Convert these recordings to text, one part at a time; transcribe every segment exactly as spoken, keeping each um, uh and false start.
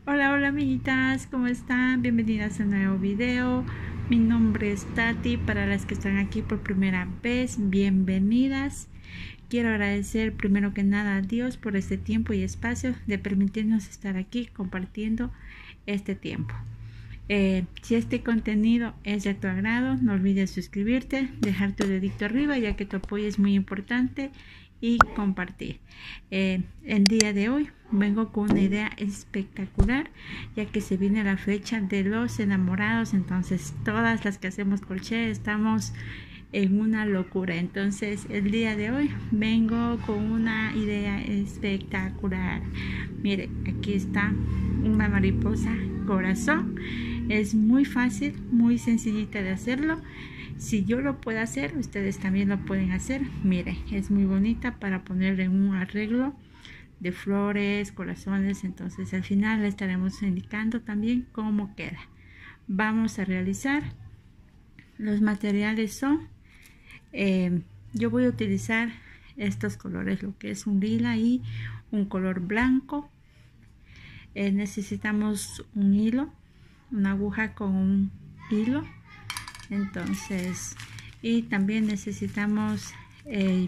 Hola, hola amiguitas, ¿cómo están? Bienvenidas a un nuevo video. Mi nombre es Tati. Para las que están aquí por primera vez, bienvenidas. Quiero agradecer primero que nada a Dios por este tiempo y espacio de permitirnos estar aquí compartiendo este tiempo. Eh, si este contenido es de tu agrado, no olvides suscribirte, dejar tu dedito arriba ya que tu apoyo es muy importante y compartir. Eh, el día de hoy vengo con una idea espectacular ya que se viene la fecha de los enamorados, entonces todas las que hacemos crochet estamos en una locura. Entonces el día de hoy vengo con una idea espectacular. Mire, aquí está una mariposa corazón. Es muy fácil, muy sencillita de hacerlo. Si yo lo puedo hacer, ustedes también lo pueden hacer. Mire, es muy bonita para ponerle en un arreglo de flores, corazones. Entonces al final le estaremos indicando también cómo queda. Vamos a realizar. Los materiales son, eh, yo voy a utilizar estos colores, lo que es un lila y un color blanco. Eh, necesitamos un hilo, una aguja con un hilo, entonces, y también necesitamos, eh,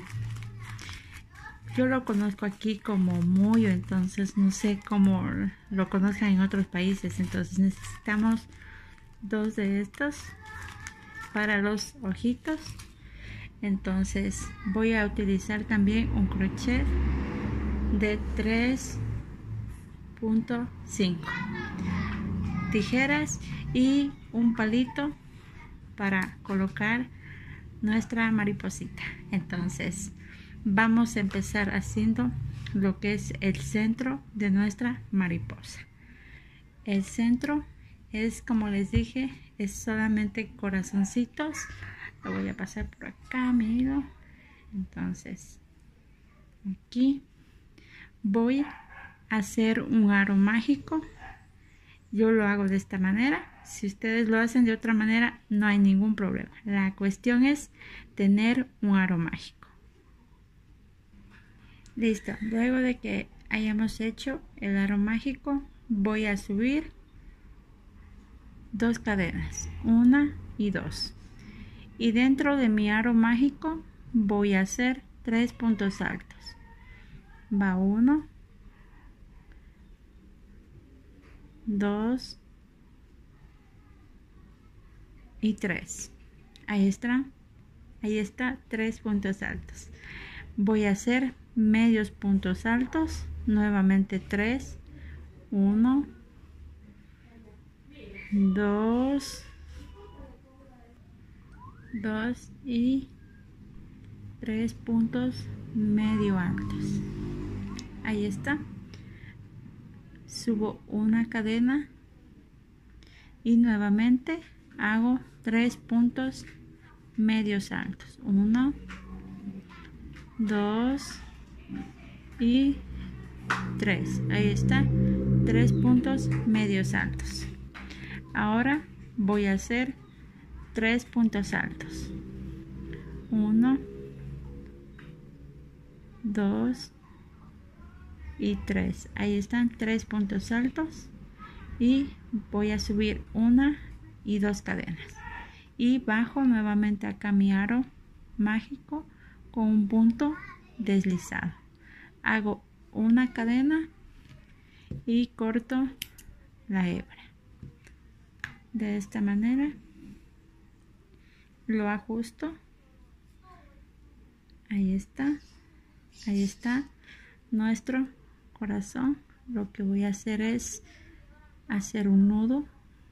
yo lo conozco aquí como mollo, entonces no sé cómo lo conozcan en otros países. Entonces necesitamos dos de estos para los ojitos. Entonces voy a utilizar también un crochet de tres punto cinco, tijeras y un palito para colocar nuestra mariposita. Entonces vamos a empezar haciendo lo que es el centro de nuestra mariposa. El centro es, como les dije, es solamente corazoncitos. Lo voy a pasar por acá, mi hilo. Entonces aquí voy a hacer un aro mágico. Yo lo hago de esta manera. Si ustedes lo hacen de otra manera, no hay ningún problema. La cuestión es tener un aro mágico. Listo. Luego de que hayamos hecho el aro mágico, voy a subir dos cadenas, una y dos. Y dentro de mi aro mágico voy a hacer tres puntos altos. Va uno, dos y tres. Ahí está, ahí está, tres puntos altos. Voy a hacer medios puntos altos, nuevamente tres, uno, dos, dos y tres puntos medio altos. Ahí está. Subo una cadena y nuevamente hago tres puntos medios altos, uno, dos y tres. Ahí está, tres puntos medios altos. Ahora voy a hacer tres puntos altos, uno, dos y tres. Ahí están tres puntos altos y voy a subir una y dos cadenas y bajo nuevamente acá mi aro mágico con un punto deslizado. Hago una cadena y corto la hebra de esta manera. Lo ajusto. Ahí está, ahí está nuestro corazón. Lo que voy a hacer es hacer un nudo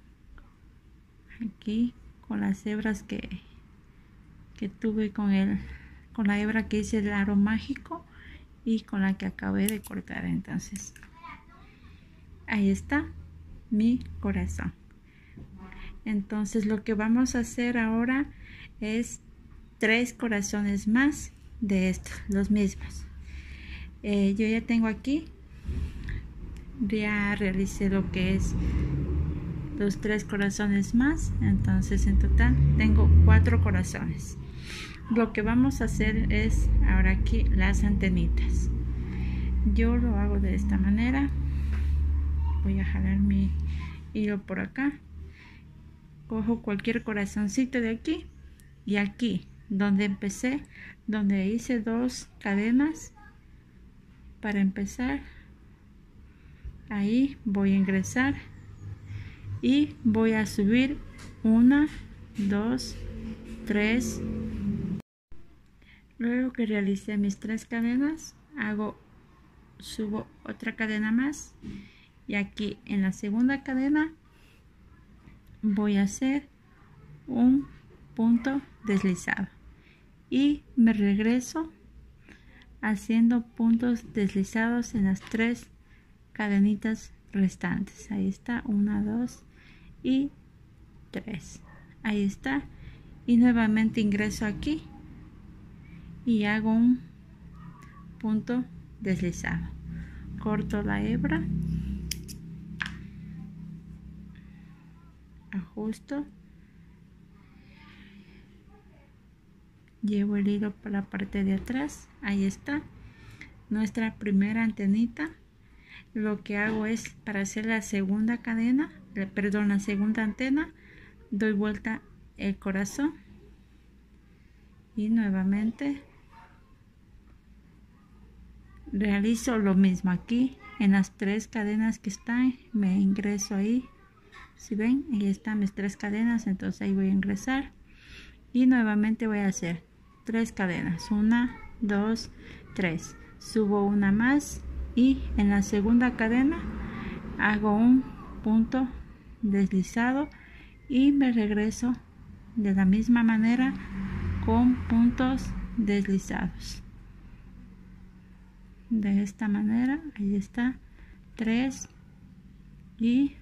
aquí con las hebras que, que tuve con el con la hebra que hice el aro mágico y con la que acabé de cortar. Entonces ahí está mi corazón. Entonces lo que vamos a hacer ahora es tres corazones más de estos, los mismos. Eh, yo ya tengo aquí, ya realicé lo que es los tres corazones más, entonces en total tengo cuatro corazones. Lo que vamos a hacer es ahora aquí las antenitas. Yo lo hago de esta manera. voy a jalar mi hilo por acá, cojo cualquier corazoncito de aquí y aquí donde empecé, donde hice dos cadenas para empezar, ahí voy a ingresar y voy a subir una, dos, tres. Luego que realicé mis tres cadenas, hago subo otra cadena más y aquí en la segunda cadena voy a hacer un punto deslizado y me regreso haciendo puntos deslizados en las tres cadenitas restantes. Ahí está, una, dos y tres. Ahí está, y nuevamente ingreso aquí y hago un punto deslizado, corto la hebra, ajusto, llevo el hilo por la parte de atrás. Ahí está nuestra primera antenita. Lo que hago es, para hacer la segunda cadena, perdón, la segunda antena, doy vuelta el corazón y nuevamente realizo lo mismo aquí en las tres cadenas que están. Me ingreso ahí, si ven, ahí están mis tres cadenas, entonces ahí voy a ingresar y nuevamente voy a hacer tres cadenas, una, dos, tres, subo una más y en la segunda cadena hago un punto deslizado y me regreso de la misma manera con puntos deslizados. De esta manera, ahí está, tres y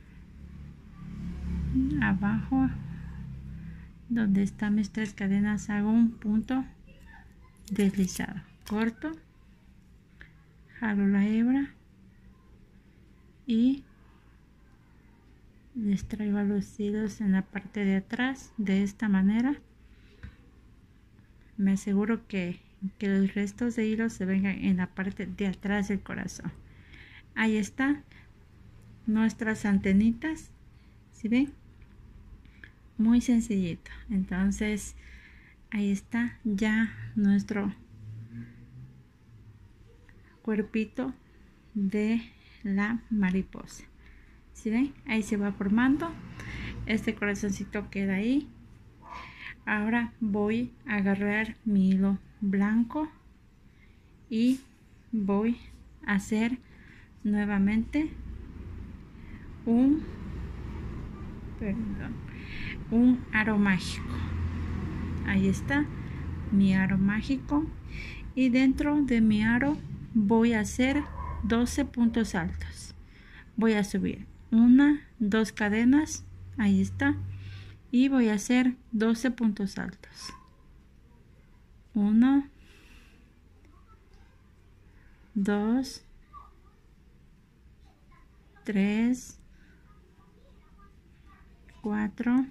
abajo donde están mis tres cadenas hago un punto deslizado, corto, jalo la hebra y les traigo a los hilos en la parte de atrás. De esta manera me aseguro que, que los restos de hilos se vengan en la parte de atrás del corazón. Ahí está nuestras antenitas, ¿sí ven? Muy sencillito. Entonces ahí está ya nuestro cuerpito de la mariposa. ¿Sí ven? Ahí se va formando. Este corazoncito queda ahí. Ahora voy a agarrar mi hilo blanco y voy a hacer nuevamente un perdón, un aro mágico. Ahí está mi aro mágico y dentro de mi aro voy a hacer doce puntos altos. Voy a subir una, dos cadenas, ahí está, y voy a hacer doce puntos altos. uno, dos, tres, cuatro,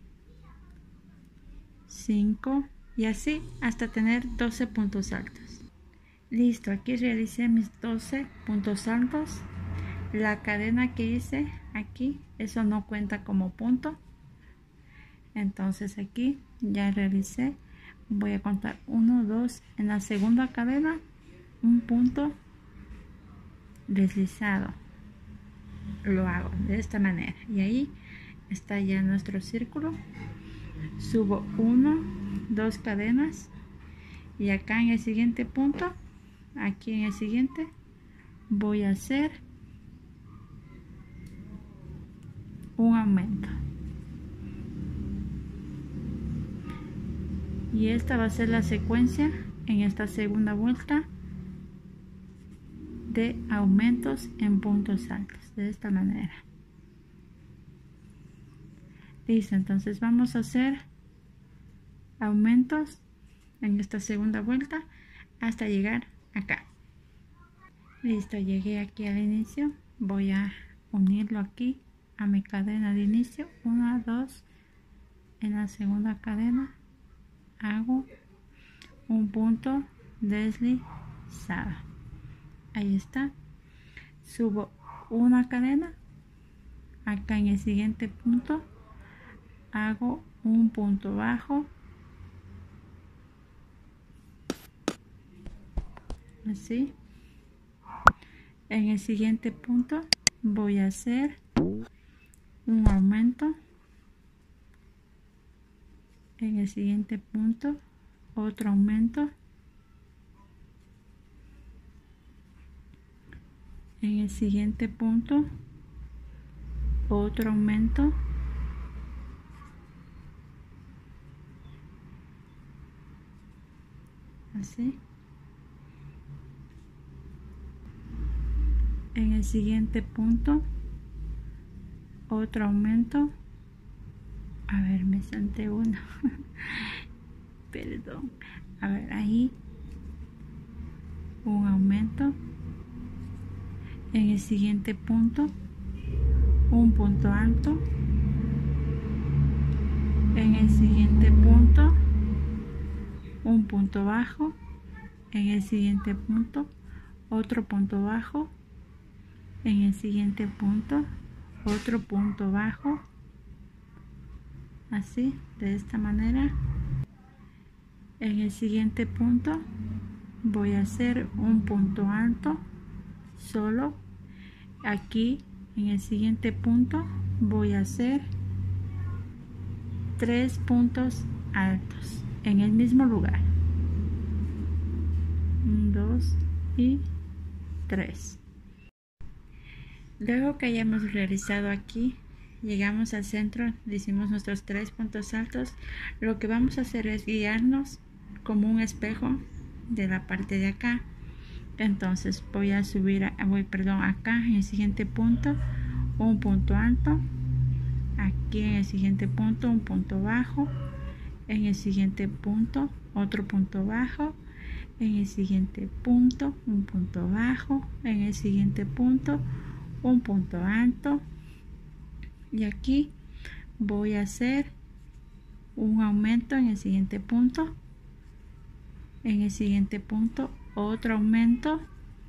cinco y así hasta tener doce puntos altos. Listo, aquí realicé mis doce puntos altos. La cadena que hice aquí, eso no cuenta como punto. Entonces aquí ya realicé, voy a contar uno, dos, en la segunda cadena un punto deslizado, lo hago de esta manera y ahí está ya nuestro círculo. Subo uno, dos cadenas y acá en el siguiente punto, aquí en el siguiente voy a hacer un aumento y esta va a ser la secuencia en esta segunda vuelta de aumentos en puntos altos, de esta manera. Listo, entonces vamos a hacer aumentos en esta segunda vuelta hasta llegar acá. Listo, llegué aquí al inicio, voy a unirlo aquí a mi cadena de inicio, una, dos, en la segunda cadena hago un punto deslizado, ahí está, subo una cadena acá en el siguiente punto hago un punto bajo, así. En el siguiente punto voy a hacer un aumento, en el siguiente punto otro aumento, en el siguiente punto otro aumento, así. En el siguiente punto otro aumento. A ver, me salté uno. Perdón. A ver, ahí un aumento. En el siguiente punto un punto alto. En el siguiente punto un punto bajo. En el siguiente punto otro punto bajo. En el siguiente punto otro punto bajo, así, de esta manera. En el siguiente punto voy a hacer un punto alto solo. Aquí en el siguiente punto voy a hacer tres puntos altos en el mismo lugar, dos y tres. Luego que hayamos realizado aquí, llegamos al centro, hicimos nuestros tres puntos altos. Lo que vamos a hacer es guiarnos como un espejo de la parte de acá. Entonces voy a subir, a, voy, perdón, acá en el siguiente punto un punto alto, aquí en el siguiente punto un punto bajo, en el siguiente punto otro punto bajo, en el siguiente punto un punto bajo, en el siguiente punto un punto alto, y aquí voy a hacer un aumento en el siguiente punto, en el siguiente punto otro aumento,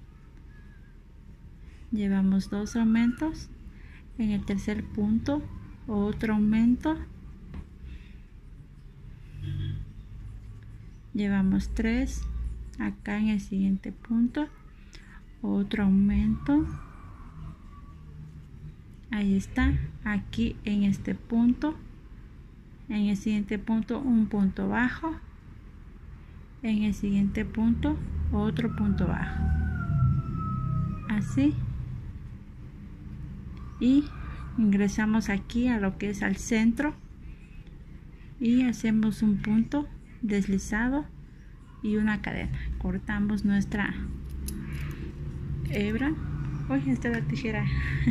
llevamos dos aumentos, en el tercer punto otro aumento, llevamos tres, acá en el siguiente punto otro aumento, ahí está, aquí en este punto, en el siguiente punto un punto bajo, en el siguiente punto otro punto bajo, así, y ingresamos aquí a lo que es al centro y hacemos un punto deslizado y una cadena. Cortamos nuestra hebra. Uy, esta es la tijera.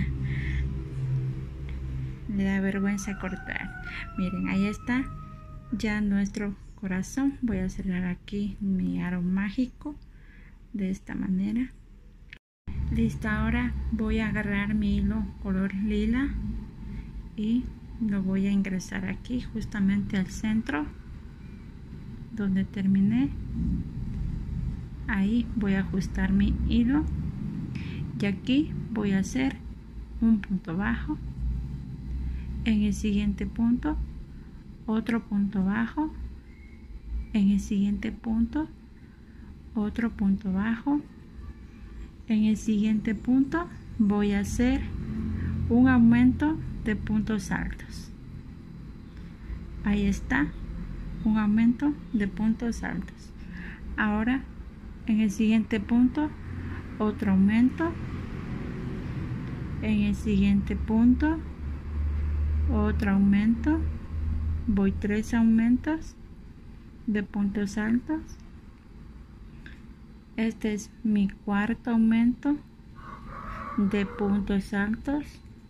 Le da vergüenza cortar. Miren, ahí está ya nuestro corazón. Voy a cerrar aquí mi aro mágico de esta manera. Listo, ahora voy a agarrar mi hilo color lila y lo voy a ingresar aquí justamente al centro donde terminé. Ahí voy a ajustar mi hilo y aquí voy a hacer un punto bajo, en el siguiente punto otro punto bajo, en el siguiente punto otro punto bajo, en el siguiente punto voy a hacer un aumento de puntos altos. Ahí está, un aumento de puntos altos. Ahora en el siguiente punto otro aumento, en el siguiente punto otro aumento, voy tres aumentos de puntos altos. Este es mi cuarto aumento de puntos altos,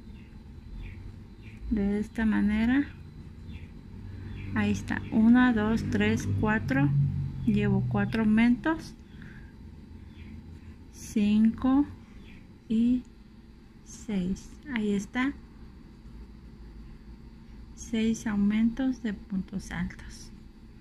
de esta manera. Ahí está, uno, dos, tres, cuatro, llevo cuatro aumentos, cinco y seis. Ahí está, seis aumentos de puntos altos.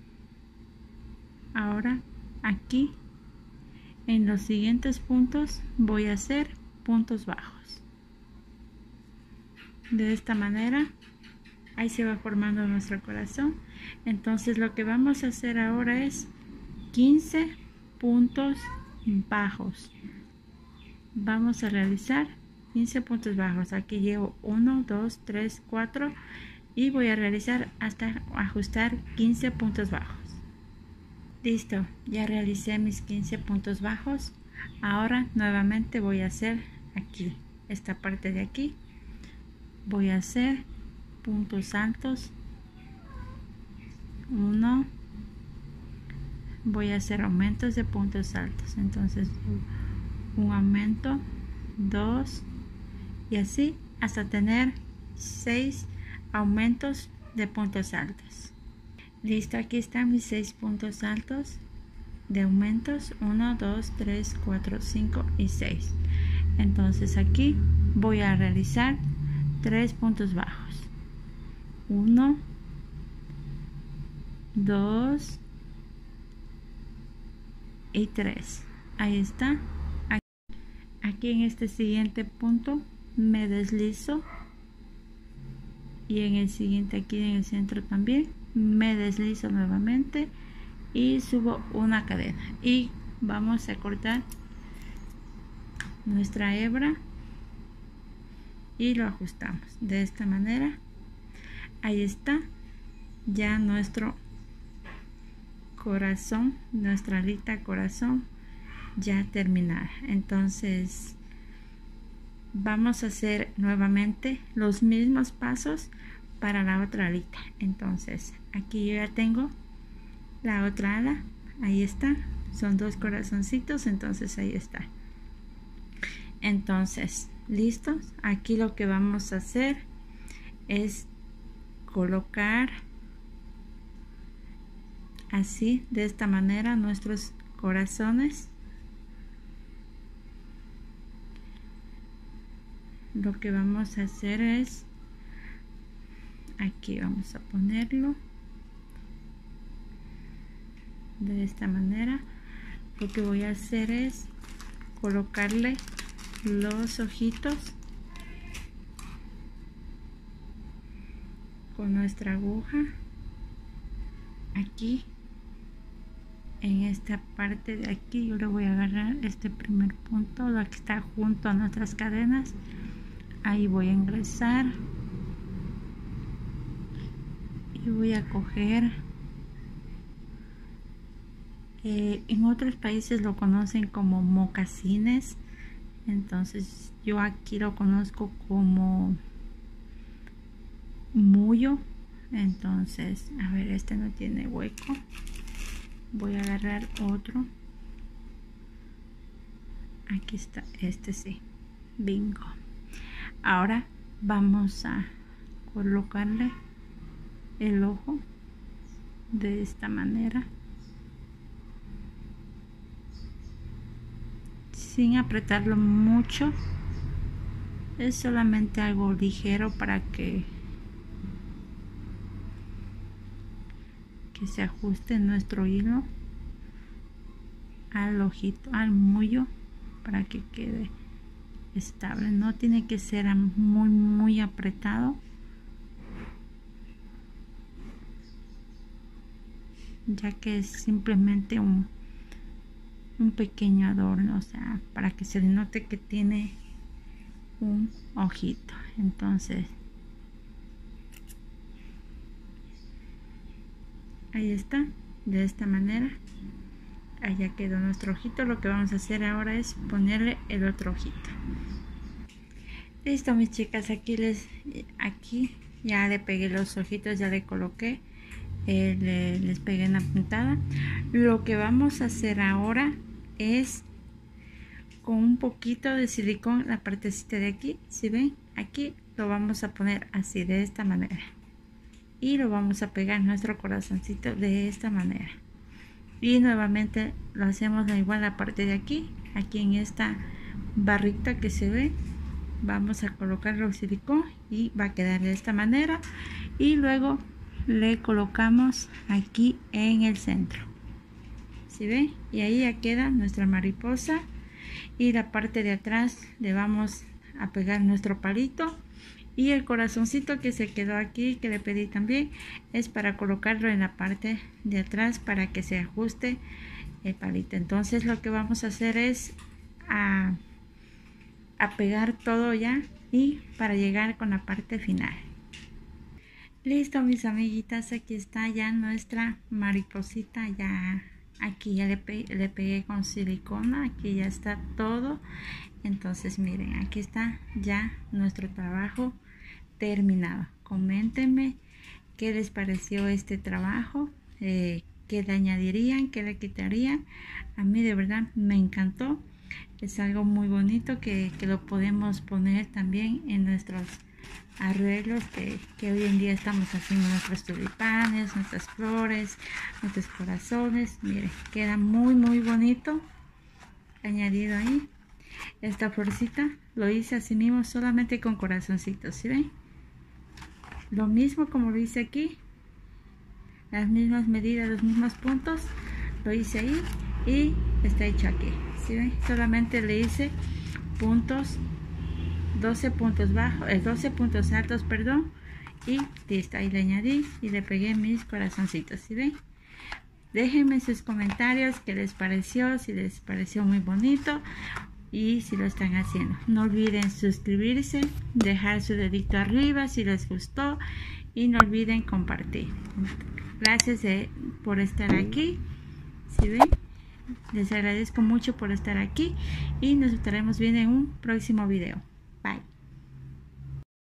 Ahora aquí en los siguientes puntos voy a hacer puntos bajos. de esta manera. Ahí se va formando nuestro corazón. Entonces lo que vamos a hacer ahora es quince puntos bajos. Vamos a realizar quince puntos bajos. Aquí llevo uno, dos, tres, cuatro y voy a realizar hasta ajustar quince puntos bajos. Listo, ya realicé mis quince puntos bajos. Ahora nuevamente voy a hacer aquí, esta parte de aquí. Voy a hacer puntos altos. uno. Voy a hacer aumentos de puntos altos. Entonces un aumento, dos y así hasta tener seis aumentos de puntos altos. Listo, aquí están mis seis puntos altos de aumentos, uno, dos, tres, cuatro, cinco y seis. Entonces aquí voy a realizar tres puntos bajos, uno, dos y tres. Ahí está. Aquí en este siguiente punto me deslizo y en el siguiente, aquí en el centro también me deslizo nuevamente y subo una cadena y vamos a cortar nuestra hebra y lo ajustamos de esta manera. Ahí está ya nuestro corazón, nuestra alita corazón ya terminada. Entonces vamos a hacer nuevamente los mismos pasos para la otra alita. Entonces aquí yo ya tengo la otra ala, ahí está, son dos corazoncitos, entonces ahí está. Entonces listos, aquí lo que vamos a hacer es colocar así, de esta manera, nuestros corazones. Lo que vamos a hacer es aquí vamos a ponerlo de esta manera. Lo que voy a hacer es colocarle los ojitos con nuestra aguja aquí en esta parte de aquí. Yo le voy a agarrar este primer punto, lo que está junto a nuestras cadenas. Ahí voy a ingresar y voy a coger, eh, en otros países lo conocen como mocasines, entonces yo aquí lo conozco como mullo. Entonces, a ver, este no tiene hueco, voy a agarrar otro. Aquí está, este sí, bingo. Ahora vamos a colocarle el ojo de esta manera sin apretarlo mucho, es solamente algo ligero para que que se ajuste nuestro hilo al ojito, al mullo, para que quede estable. No tiene que ser muy muy apretado, ya que es simplemente un, un pequeño adorno, o sea, para que se note que tiene un ojito. Entonces ahí está, de esta manera. Allá quedó nuestro ojito. Lo que vamos a hacer ahora es ponerle el otro ojito. Listo, mis chicas, aquí les aquí ya le pegué los ojitos, ya le coloqué, eh, le, les pegué una puntada. Lo que vamos a hacer ahora es con un poquito de silicón la partecita de aquí, si ven, aquí lo vamos a poner así, de esta manera, y lo vamos a pegar nuestro corazoncito de esta manera. Y nuevamente lo hacemos igual la parte de aquí, aquí en esta barrita que se ve, vamos a colocarle el silicón y va a quedar de esta manera. Y luego le colocamos aquí en el centro, ¿sí ven? Y ahí ya queda nuestra mariposa. Y la parte de atrás le vamos a pegar nuestro palito Y el corazoncito que se quedó aquí, que le pedí también, es para colocarlo en la parte de atrás para que se ajuste el palito. Entonces lo que vamos a hacer es a, a pegar todo ya y para llegar con la parte final. Listo, mis amiguitas, aquí está ya nuestra mariposita. Ya aquí ya le, pe le pegué con silicona, aquí ya está todo. Entonces miren, aquí está ya nuestro trabajo terminado. Coméntenme qué les pareció este trabajo, eh, qué le añadirían, qué le quitarían. A mí de verdad me encantó. Es algo muy bonito que, que lo podemos poner también en nuestros arreglos que, que hoy en día estamos haciendo, nuestros tulipanes, nuestras flores, nuestros corazones. Miren, queda muy muy bonito añadido ahí. Esta florcita lo hice así mismo, solamente con corazoncitos, ¿sí ven? Lo mismo como lo hice aquí, las mismas medidas, los mismos puntos, lo hice ahí y está hecho aquí, ¿sí ven? Solamente le hice puntos, doce puntos bajos, eh, doce puntos altos, perdón, y listo. Ahí le añadí y le pegué mis corazoncitos, ¿sí ven? Déjenme sus comentarios qué les pareció, si les pareció muy bonito y si lo están haciendo. No olviden suscribirse, dejar su dedito arriba si les gustó y no olviden compartir. Gracias eh, por estar aquí, ¿sí ven? Les agradezco mucho por estar aquí y nos estaremos viendo en un próximo video. Bye.